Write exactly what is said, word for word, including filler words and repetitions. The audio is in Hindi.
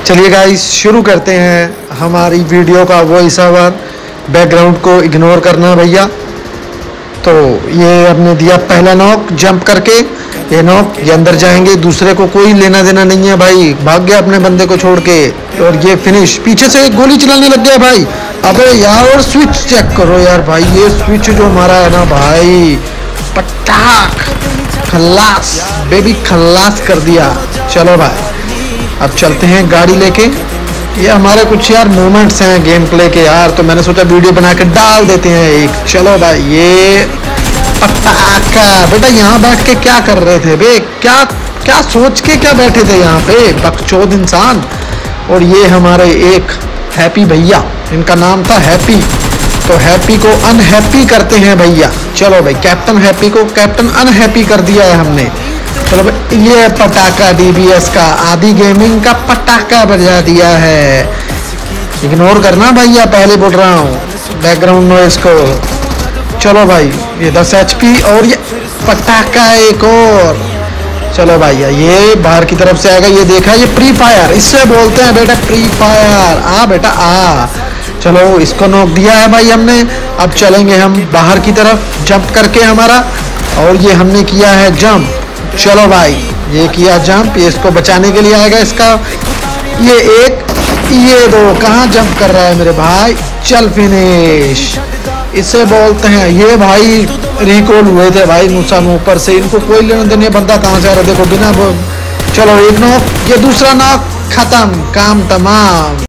चलिए गाइस शुरू करते हैं हमारी वीडियो का वॉइस ओवर। बैकग्राउंड को इग्नोर करना भैया। तो ये हमने दिया पहला नॉक जंप करके, ये नॉक, ये अंदर जाएंगे, दूसरे को कोई लेना देना नहीं है भाई, भाग गया अपने बंदे को छोड़ के। और ये फिनिश, पीछे से एक गोली चलाने लग गया भाई। अबे यार और स्विच चेक करो यार भाई, ये स्विच जो मारा है ना भाई, पटाख खल्लास बेबी, खल्लास कर दिया। चलो भाई अब चलते हैं गाड़ी लेके। ये हमारे कुछ यार मोमेंट्स हैं गेम प्ले के यार, तो मैंने सोचा वीडियो बना के डाल देते हैं एक। चलो भाई ये पटाखा, बेटा यहाँ बैठ के क्या कर रहे थे बे, क्या क्या सोच के क्या बैठे थे यहाँ पे बकचोद इंसान। और ये हमारे एक हैप्पी भैया, इनका नाम था हैप्पी, तो हैप्पी को अनहैप्पी करते हैं भैया। चलो भाई कैप्टन हैप्पी को कैप्टन अनहैप्पी कर दिया है हमने। चलो भाई ये पटाखा डीबीएस का, आदि गेमिंग का पटाखा बजा दिया है। इग्नोर करना भैया, पहले बोल रहा हूँ बैकग्राउंड नॉइस को। चलो भाई ये दस एचपी और ये पटाखा एक और। चलो भैया ये बाहर की तरफ से आएगा, ये देखा, ये प्री फायर इससे बोलते हैं बेटा, प्री फायर। आ बेटा आ। चलो इसको नॉक दिया है भाई हमने। अब चलेंगे हम बाहर की तरफ जंप करके हमारा, और ये हमने किया है जंप। चलो भाई ये किया जंप, ये इसको बचाने के लिए आएगा इसका, ये एक, ये दो। कहाँ जंप कर रहा है मेरे भाई, चल फिनिश इसे बोलते हैं। ये भाई रिकॉल हुए थे भाई मूसा में ऊपर से, इनको कोई लेने देने, बंदा कहाँ से आ रहा देखो बिना। चलो एक नॉक, ये दूसरा नॉक, खत्म, काम तमाम।